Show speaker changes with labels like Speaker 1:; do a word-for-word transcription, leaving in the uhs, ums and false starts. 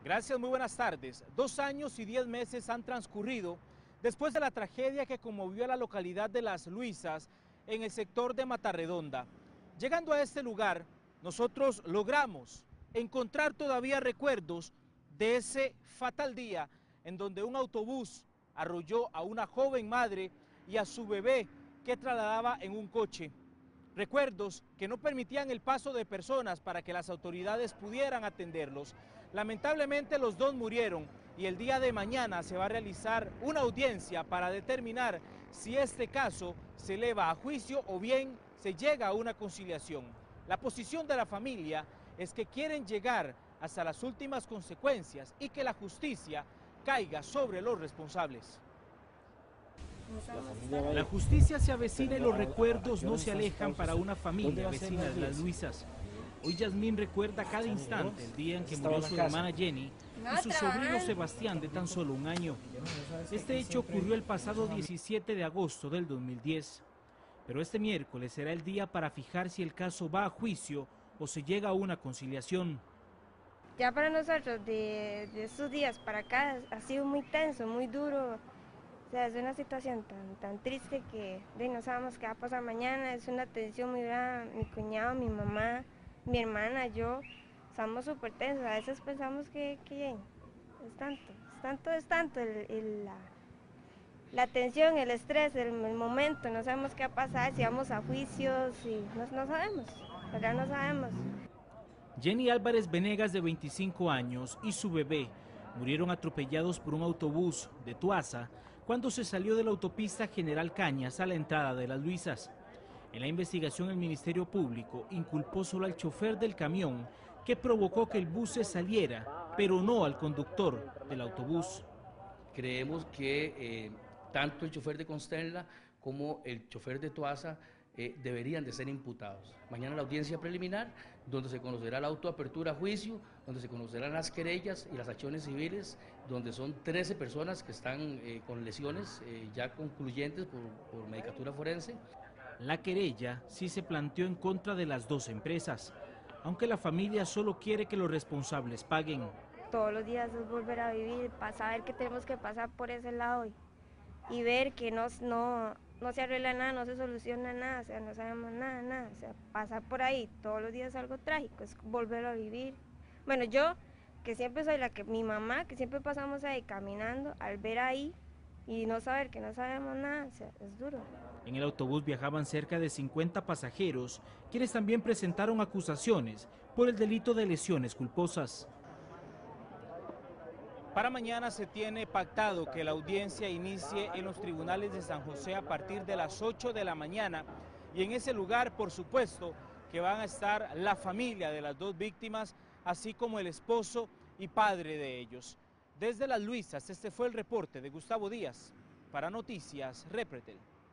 Speaker 1: Gracias, muy buenas tardes. Dos años y diez meses han transcurrido después de la tragedia que conmovió a la localidad de Las Luisas en el sector de Matarredonda. Llegando a este lugar, nosotros logramos encontrar todavía recuerdos de ese fatal día en donde un autobús arrolló a una joven madre y a su bebé que trasladaba en un coche. Recuerdos que no permitían el paso de personas para que las autoridades pudieran atenderlos. Lamentablemente los dos murieron y el día de mañana se va a realizar una audiencia para determinar si este caso se eleva a juicio o bien se llega a una conciliación. La posición de la familia es que quieren llegar hasta las últimas consecuencias y que la justicia caiga sobre los responsables. La justicia se avecina y los recuerdos no se alejan para una familia vecina de Las Luisas. Hoy Yasmín recuerda cada instante el día en que murió su hermana Jenny y su sobrino Sebastián de tan solo un año. Este hecho ocurrió el pasado diecisiete de agosto del dos mil diez. Pero este miércoles será el día para fijar si el caso va a juicio o se llega a una conciliación.
Speaker 2: Ya para nosotros de, de estos días para acá ha sido muy tenso, muy duro. O sea, es una situación tan, tan triste que de, no sabemos qué va a pasar mañana. Es una tensión muy grande. Mi cuñado, mi mamá, mi hermana, yo, estamos súper tensos. A veces pensamos que, que es tanto, es tanto, es tanto el, el, la, la tensión, el estrés, el, el momento. No sabemos qué va a pasar, si vamos a juicios, y no, no sabemos, ¿verdad? No sabemos.
Speaker 1: Jenny Álvarez Venegas, de veinticinco años, y su bebé murieron atropellados por un autobús de Tuaza cuando se salió de la autopista General Cañas a la entrada de Las Luisas. En la investigación, el Ministerio Público inculpó solo al chofer del camión que provocó que el bus se saliera, pero no al conductor del autobús.
Speaker 3: Creemos que eh, tanto el chofer de Constenla como el chofer de Tuaza eh, deberían de ser imputados. Mañana la audiencia preliminar, donde se conocerá la autoapertura a juicio, donde se conocerán las querellas y las acciones civiles, donde son trece personas que están eh, con lesiones eh, ya concluyentes por, por medicatura forense.
Speaker 1: La querella sí se planteó en contra de las dos empresas, aunque la familia solo quiere que los responsables paguen.
Speaker 2: Todos los días es volver a vivir, para saber que tenemos que pasar por ese lado y, y ver que no, no, no se arregla nada, no se soluciona nada, o sea, no sabemos nada, nada, o sea, pasar por ahí todos los días es algo trágico, es volver a vivir. Bueno, yo, que siempre soy la que, mi mamá, que siempre pasamos ahí caminando, al ver ahí y no saber que no sabemos nada, o sea, es duro.
Speaker 1: En el autobús viajaban cerca de cincuenta pasajeros, quienes también presentaron acusaciones por el delito de lesiones culposas. Para mañana se tiene pactado que la audiencia inicie en los tribunales de San José a partir de las ocho de la mañana y en ese lugar, por supuesto, que van a estar la familia de las dos víctimas, así como el esposo y padre de ellos. Desde Las Luisas, este fue el reporte de Gustavo Díaz para Noticias Repretel.